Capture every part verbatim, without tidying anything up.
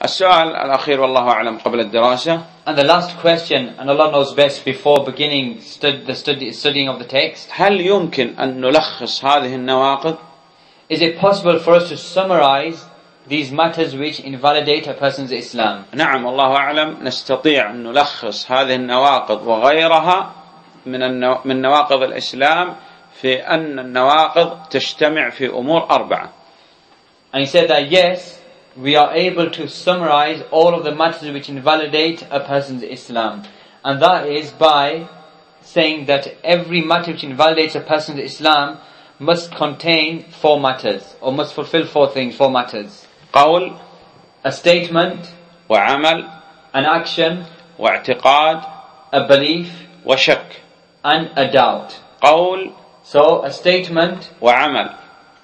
السؤال الأخير والله أعلم قبل الدراسة. And the last question, and Allah knows best, before beginning stud, the study, studying of the text. هل يمكن أن نلخص هذه النواقض؟ Is it possible for us to summarize these matters which invalidate a person's Islam? نعم والله أعلم نستطيع أن نلخص هذه النواقض وغيرها من النو... من نواقض الإسلام في أن النواقض تجتمع في أمور أربعة. And he said that yes, we are able to summarize all of the matters which invalidate a person's Islam. And that is by saying that every matter which invalidates a person's Islam must contain four matters, or must fulfill four things, four matters. قول, a statement, وعمل, an action, واعتقاد, a belief, وشك. and a doubt. قول, so a statement, وعمل,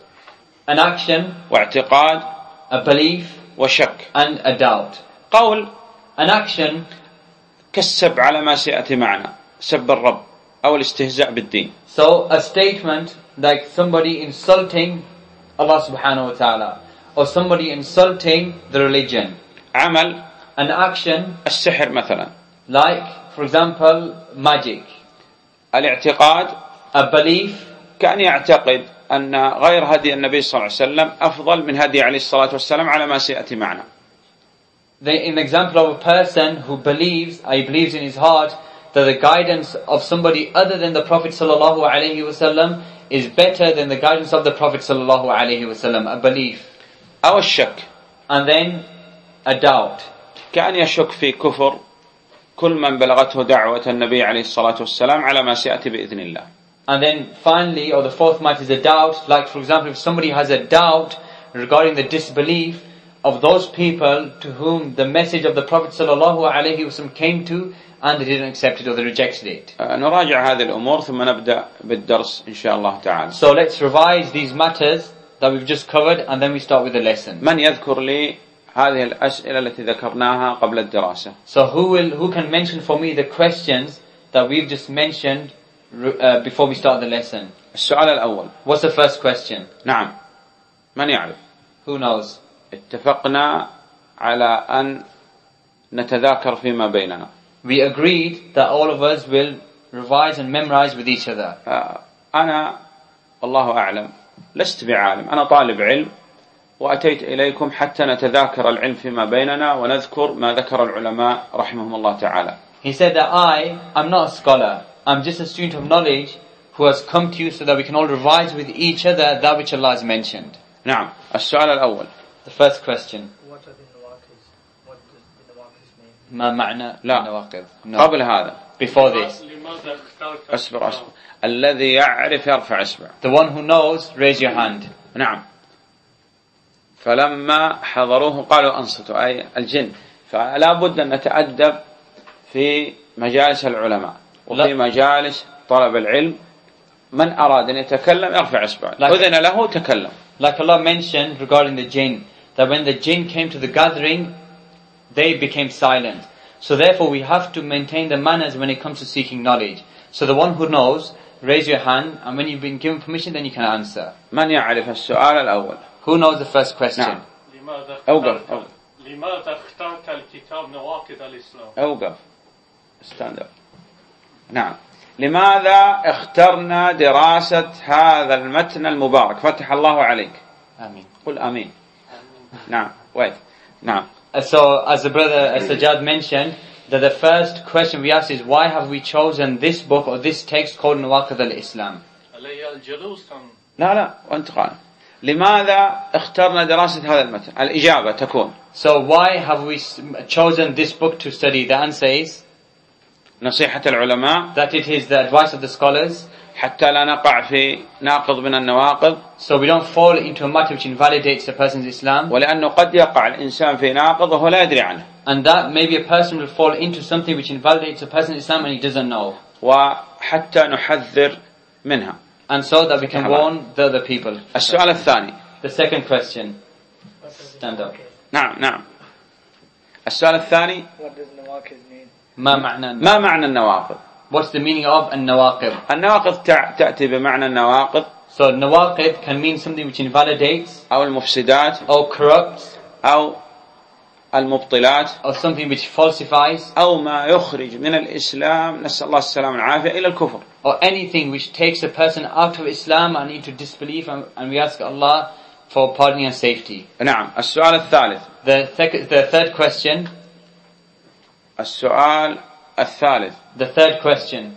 an action, واعتقاد, a belief, وشك. and a doubt. قول, an action, كالسب على ما سيأتي معنا, سب الرب أو الاستهزاء بالدين. so a statement like somebody insulting Allah subhanahu wa ta'ala, or somebody insulting the religion. عمل, an action, السحر مثلا. like for example magic. الاعتقاد, a belief, كأن يعتقد أن غير هدي النبي صلى الله عليه وسلم أفضل من هدي عليه الصلاة والسلام على ما سيأتي معنا. the, in the example of a person who believes, he believes in his heart that the guidance of somebody other than the Prophet sallallahu alaihi wasallam is better than the guidance of the Prophet sallallahu alaihi wasallam. A belief. أو الشك. and then a doubt. كأن يشك في كفر كل من بلغته دعوة النبي عليه الصلاة والسلام على ما سيأتي بإذن الله. And then finally, or the fourth matter is a doubt. Like for example, if somebody has a doubt regarding the disbelief of those people to whom the message of the Prophet sallallahu alaihi wasallam came to, and they didn't accept it or they rejected it. نراجع هذه الأمور ثم نبدأ بالدرس إن شاء الله تعالى. So let's revise these matters that we've just covered, and then we start with the lesson. من يذكر لي هذه الأسئلة التي ذكرناها قبل الدراسة؟ So who will, who can mention for me the questions that we've just mentioned uh, before we start the lesson? السؤال الأول. What's the first question? نعم. من يعرف؟ Who knows? اتفقنا على أن نتذاكر فيما بيننا. We agreed that all of us will revise and memorize with each other. أنا والله أعلم لست بعالم، أنا طالب علم وأتيت إليكم حتى نتذاكر العلم فيما بيننا ونذكر ما ذكر العلماء رحمهم الله تعالى. He said that I am not a scholar, I'm just a student of knowledge who has come to you so that we can all revise with each other that which Allah has mentioned. نعم. السؤال الأول. The first question. What are the nawaqis? What does the nawaqis mean? ما معنى لا. النواقض؟ No. قبل هذا. Before this. أصبر أصبر. الذي يعرف يرفع إصبع. The one who knows, raise your hand. نعم. فلما حضروه قالوا أنصتوا، أي الجن. فلا بد أن نتأدب في مجالس العلماء وفي مجالس طلب العلم. من أراد أن يتكلم يرفع إصبعه. أذن له تكلم. Like Allah mentioned regarding the jinn, that when the jinn came to the gathering, they became silent. So therefore we have to maintain the manners when it comes to seeking knowledge. So the one who knows, raise your hand, and when you've been given permission, then you can answer. من يعرف السؤال الأول؟ Who knows the first question? نعم. أوقف أوقف. لماذا اخترت الكتاب نواقض الإسلام؟ أوقف. stand up. نعم. لماذا اخترنا دراسة هذا المتن المبارك؟ فتح الله عليك. آمين. قل آمين. نعم. wait. نعم. So as the brother Sajjad mentioned, that the first question we asked is, why have we chosen this book or this text called Nawaqid al-Islam? لا لا وأنت قال. لماذا اخترنا دراسة هذا المتن؟ الإجابة تكون. So why have we chosen this book to study? The answer is نصيحة العلماء. that it is the advice of the scholars. حتى لا نقع في ناقض من النواقض. So we don't fall into a matter which invalidates a person's Islam. ولأنه قد يقع الإنسان في ناقض وهو لا يدري عنه. And that maybe a person will fall into something which invalidates a person's Islam and he doesn't know. وحتى نحذر منها. And so that we can warn the other people. السؤال الثاني. The second question. Stand up. نعم نعم. السؤال الثاني. What does nawaqid mean? ما معنى ما معنى النواقض؟ What's the meaning of النواقض? النواقض تأتي بمعنى النواقض. So nawaqid can mean something which invalidates أو المفسدات. or corrupts أو المبطلات or something which falsifies, أو ما يخرج من الإسلام نسأل الله السلامة والعافية إلى الكفر. or anything which takes a person out of Islam and into disbelief, and, and we ask Allah for pardon and safety. نعم. السؤال الثالث. The, th- the third question, السؤال الثالث. the third question.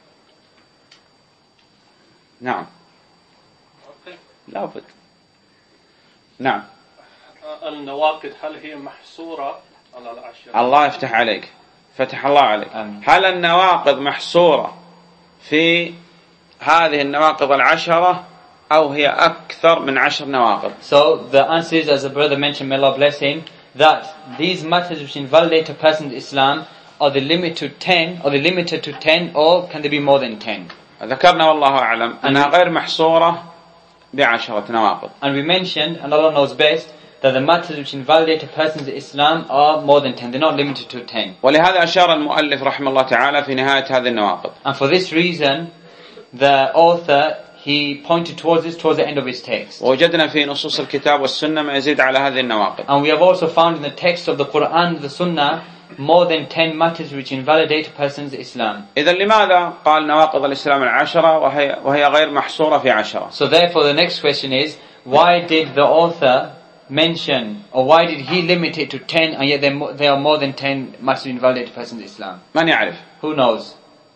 نعم. لابد. نعم. النواقض هل هي محصورة على العشرة؟ الله يفتح عليك. فتح الله عليك. آمين. هل النواقض محصورة في هذه النواقض العشرة أو هي أكثر من عشر نواقض؟ So the answer is, as the brother mentioned, may Allah bless him, that these matters which invalidate a person's Islam, are they limited to ten, are they limited to ten, or can they be more than ten? ذكرنا والله أعلم أنها غير محصورة بعشرة نواقض. And we mentioned, and Allah knows best, that the matters which invalidate a person's Islam are more than ten. They're not limited to ten. ولهذا أشار المؤلف رحمه الله تعالى في نهاية هذه النواقض. And for this reason, the author, he pointed towards this towards the end of his text. ووجدنا في نصوص الكتاب والسنة ما يزيد على هذه النواقض. And we have also found in the text of the Quran and the Sunnah more than ten matters which invalidate a person's Islam. إذا لماذا قال نواقض الإسلام العشرة وهي وهي غير محصورة في عشرة؟ So therefore the next question is, why did the author mention, or why did he limit it to ten, and yet there there are more than ten matters which invalidate a person's Islam? من يعرف؟ Who knows?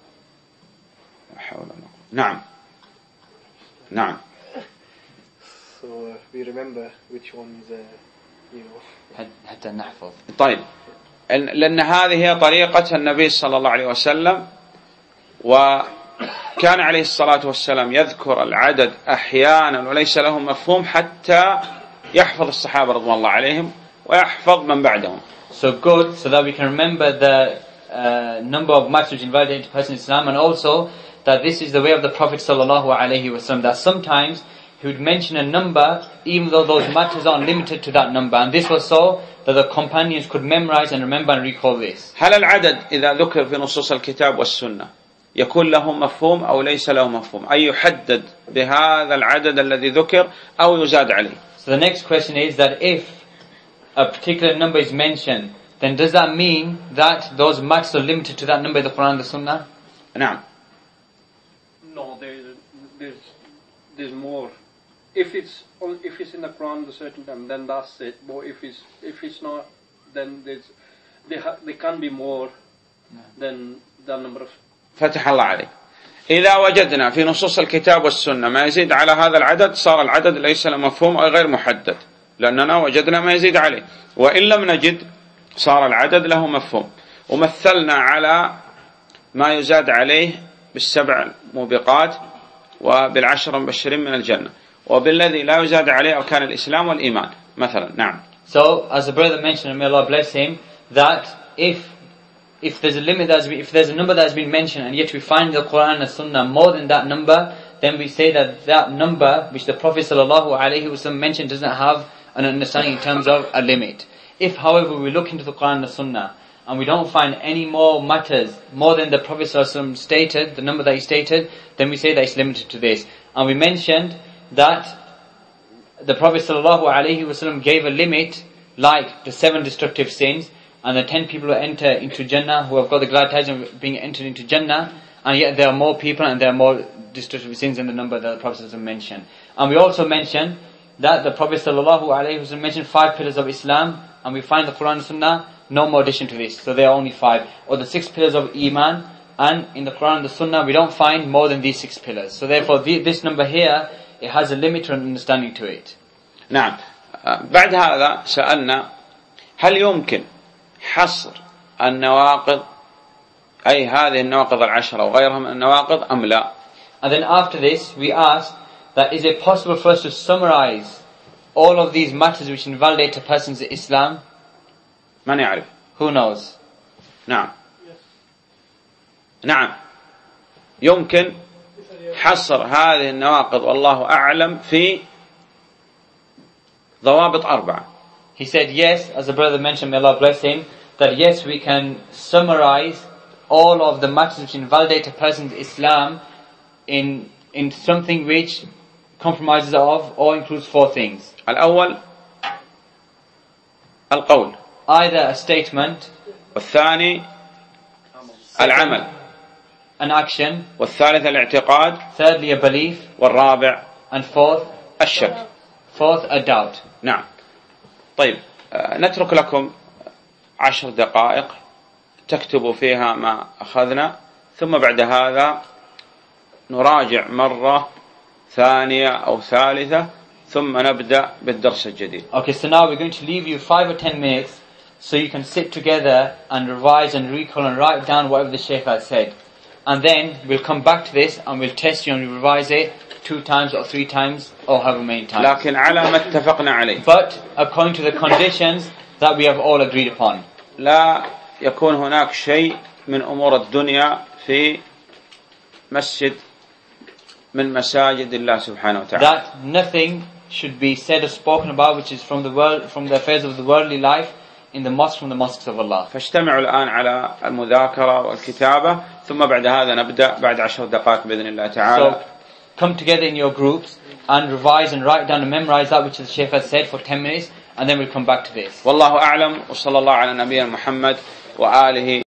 نعم. نعم. So uh, we remember which ones, uh, you know. حتى نحفظ. طيب. لأن هذه هي طريقة النبي صلى الله عليه وسلم، وكان عليه الصلاة والسلام يذكر العدد أحيانا وليس له مفهوم حتى يحفظ الصحابة رضوان الله عليهم ويحفظ من بعدهم. So good, so that we can remember the uh, number of matters which invalidate a person's Islam, and also that this is the way of the Prophet sallallahu alaihi wasallam, that sometimes he would mention a number even though those matters aren't limited to that number, and this was so that the companions could memorize and remember and recall this. هل العدد إذا ذكر في نصوص الكتاب والسنة يكون له مفهوم أو ليس له مفهوم؟ أي يحدد بهذا العدد الذي ذكر أو يزاد عليه؟ So the next question is that if a particular number is mentioned, then does that mean that those matters are limited to that number in the Quran and the Sunnah? نعم. No, there's there's there's more. If it's on, if it's in the Quran a certain time, then that's it. But if it's if it's not, then there's there ha, there can be more than the number of. فتح الله عليك. إذا وجدنا في نصوص الكتاب والسنة ما يزيد على هذا العدد صار العدد ليس له مفهوم أو غير محدد، لأننا وجدنا ما يزيد عليه. وإن لم نجد صار العدد له مفهوم. ومثلنا على ما يزاد عليه بالسبع موبقات وبالعشر مبشرين من الجنة، وبالذي لا يزاد عليه أركان الإسلام والإيمان مثلا. نعم. So as the brother mentioned, and may Allah bless him, that if if there's a limit that's been, if there's a number that's been mentioned and yet we find in the Quran and Sunnah more than that number, then we say that that number which the Prophet sallallahu alaihi wasallam mentioned doesn't have an understanding in terms of a limit. If however we look into the Quran and the Sunnah and we don't find any more matters more than the Prophet sallallahu alaihi wasallam stated, the number that he stated, then we say that it's limited to this. And we mentioned that the Prophet sallallahu alaihi wasallam gave a limit like the seven destructive sins and the ten people who enter into Jannah, who have got the glad tidings of being entered into Jannah, and yet there are more people and there are more destructive sins than the number that the Prophet ﷺ mentioned. And we also mentioned that the Prophet ﷺ mentioned five pillars of Islam, and we find the Quran and Sunnah no more addition to this, so there are only five. Or the six pillars of Iman, and in the Quran and the Sunnah we don't find more than these six pillars. So therefore the, this number here, it has a limit and understanding to it. نعم. بعد هذا سألنا هل يمكن حصر النواقض أي هذه النواقض العشرة وغيرها من النواقض أم لا؟ And then after this we asked that is it possible for us to summarize all of these matters which invalidate a person's Islam? من يعرف؟ Who knows? نعم. نعم. يمكن حصر هذه النواقض والله أعلم في ضوابط أربعة. He said yes, as the brother mentioned, may Allah bless him, that yes, we can summarize all of the matters which invalidate a person's Islam in in something which compromises of or includes four things. الأول القول. either a statement, والثاني العمل، an action, والثالث الاعتقاد، thirdly a belief, والرابع and fourth, الشك. fourth a doubt. نعم. طيب آه، نترك لكم عشر دقائق تكتبوا فيها ما أخذنا، ثم بعد هذا نراجع مرة ثانية أو ثالثة، ثم نبدأ بالدرس الجديد. Okay, so now we're going to leave you five or ten minutes so you can sit together and revise and recall and write down whatever the Shaykh has said. And then we'll come back to this and we'll test you and revise it two times or three times or however many times. لكن على ما اتفقنا عليه. But according to the conditions that we have all agreed upon. لا يكون هناك شيء من أمور الدنيا في مسجد من مساجد الله سبحانه وتعالى. That nothing should be said or spoken about which is from the world, from the affairs of the worldly life in the mosque, from the mosques of Allah. فاجتمعوا الآن على المذاكرة والكتابة، ثم بعد هذا نبدأ بعد عشر دقائق بإذن الله تعالى. So come together in your groups and revise and write down and memorize that which the Shaykh has said for ten minutes, and then we'll come back to this. والله أعلم، وصلى الله على نبينا محمد وآله